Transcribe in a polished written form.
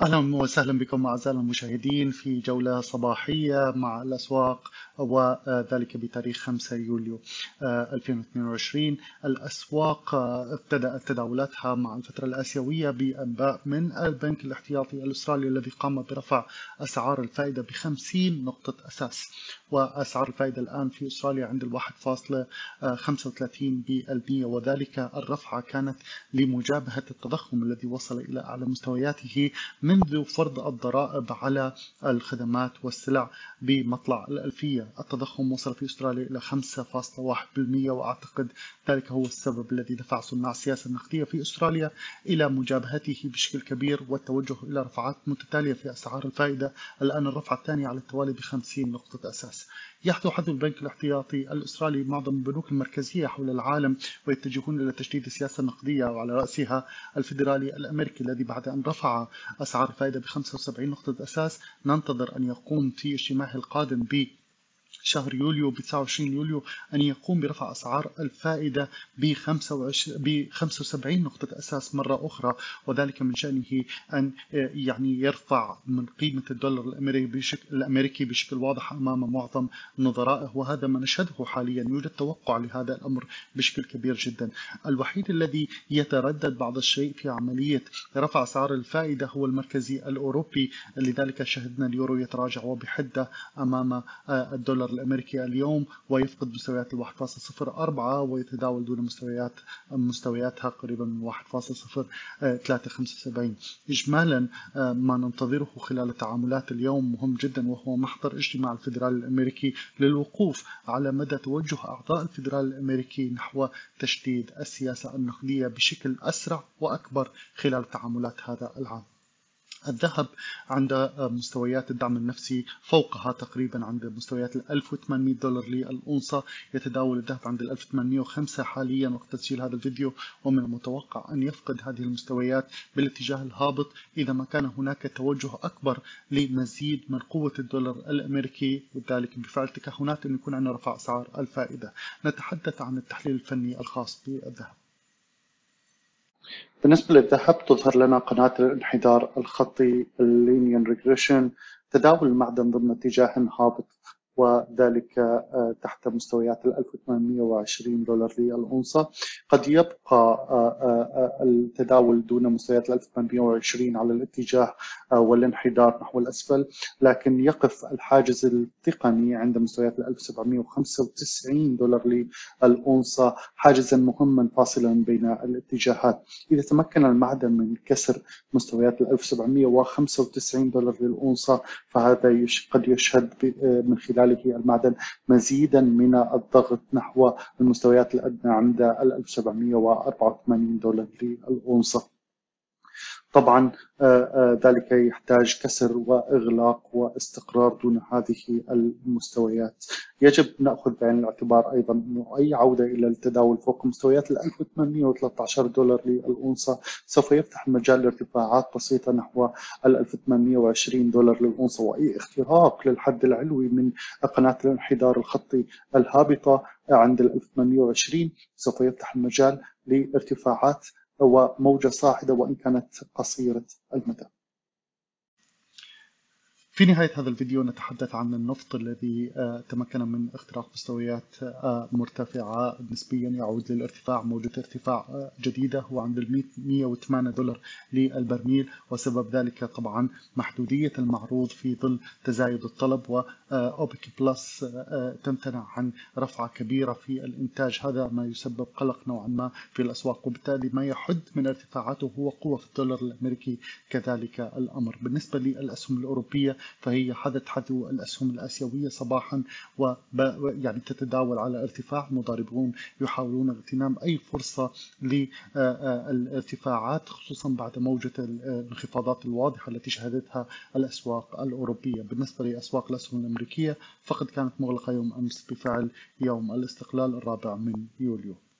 أهلا وسهلا بكم أعزائنا المشاهدين في جولة صباحية مع الأسواق وذلك بتاريخ 5 يوليو 2022. الأسواق ابتدأت تداولاتها مع الفترة الآسيوية بأنباء من البنك الاحتياطي الأسترالي الذي قام برفع أسعار الفائدة ب50 نقطة أساس، وأسعار الفائدة الآن في أستراليا عند 1.35%، وذلك الرفعة كانت لمجابهة التضخم الذي وصل إلى أعلى مستوياته منذ فرض الضرائب على الخدمات والسلع بمطلع الألفية. التضخم وصل في أستراليا إلى 5.1%، وأعتقد ذلك هو السبب الذي دفع صناع السياسة النقدية في أستراليا إلى مجابهته بشكل كبير والتوجه إلى رفعات متتالية في أسعار الفائدة، الآن الرفعة الثانية على التوالي ب50 نقطة أساس. يحث البنك الاحتياطي الأسترالي معظم البنوك المركزية حول العالم ويتجهون إلى تشديد السياسة النقدية، وعلى رأسها الفيدرالي الأمريكي الذي بعد أن رفع أسعار الفائدة ب75 نقطة أساس ننتظر أن يقوم في اجتماعه القادم شهر يوليو ب 29 يوليو أن يقوم برفع أسعار الفائدة ب 75 نقطة أساس مرة أخرى، وذلك من شأنه أن يرفع من قيمة الدولار الأمريكي بشكل واضح أمام معظم نظرائه، وهذا ما نشهده حاليا. يوجد توقع لهذا الأمر بشكل كبير جدا. الوحيد الذي يتردد بعض الشيء في عملية رفع أسعار الفائدة هو المركزي الأوروبي، لذلك شهدنا اليورو يتراجع وبحدة أمام الدولار الأمريكي اليوم ويفقد مستويات 1.04 ويتداول دون مستوياتها قريبا من 1.0375. إجمالا ما ننتظره خلال التعاملات اليوم مهم جدا، وهو محضر اجتماع الفيدرالي الأمريكي للوقوف على مدى توجه أعضاء الفيدرالي الأمريكي نحو تشديد السياسة النقدية بشكل أسرع وأكبر خلال تعاملات هذا العام. الذهب عند مستويات الدعم النفسي فوقها تقريبا عند مستويات $1800 للأونصة. يتداول الذهب عند 1805 حاليا وقت تسجيل هذا الفيديو، ومن المتوقع أن يفقد هذه المستويات بالاتجاه الهابط إذا ما كان هناك توجه أكبر لمزيد من قوة الدولار الأمريكي، وذلك بفعل تكهنات أن يكون عندنا رفع أسعار الفائدة. نتحدث عن التحليل الفني الخاص بالذهب. بالنسبة للذهب تظهر لنا قناة الانحدار الخطي Linear Regression. تداول المعدن ضمن اتجاه هابط، وذلك تحت مستويات $1820 للأونصة. قد يبقى التداول دون مستويات 1820 على الاتجاه والانحدار نحو الأسفل، لكن يقف الحاجز التقني عند مستويات $1795 للأونصة حاجزا مهما فاصلا بين الاتجاهات. إذا تمكن المعدن من كسر مستويات $1795 للأونصة فهذا قد يشهد من خلاله المعدن مزيدا من الضغط نحو المستويات الأدنى عند $1784 للأونصة. طبعا ذلك يحتاج كسر وإغلاق واستقرار دون هذه المستويات. يجب نأخذ بعين الاعتبار أيضا أنه أي عودة إلى التداول فوق مستويات $1813 للأونصة سوف يفتح المجال لارتفاعات بسيطة نحو $1820 للأونصة، وأي اختراق للحد العلوي من قناة الانحدار الخطي الهابطة عند 1820 سوف يفتح المجال لارتفاعات وموجة صاعدة وإن كانت قصيرة المدى. في نهاية هذا الفيديو نتحدث عن النفط الذي تمكن من اختراق مستويات مرتفعة نسبيا، يعود للارتفاع موجة ارتفاع جديدة هو عند $108 للبرميل، وسبب ذلك طبعا محدودية المعروض في ظل تزايد الطلب، وأوبك بلس تمتنع عن رفعة كبيرة في الإنتاج. هذا ما يسبب قلق نوعا ما في الأسواق، وبالتالي ما يحد من ارتفاعاته هو قوة في الدولار الأمريكي كذلك الأمر. بالنسبة للأسهم الأوروبية فهي حدث حذو الأسهم الآسيوية صباحا تتداول على ارتفاع. المضاربون يحاولون اغتنام أي فرصة للارتفاعات خصوصا بعد موجة الانخفاضات الواضحة التي شهدتها الأسواق الأوروبية. بالنسبة لأسواق الأسهم الأمريكية فقد كانت مغلقة يوم أمس بفعل يوم الاستقلال 4 يوليو.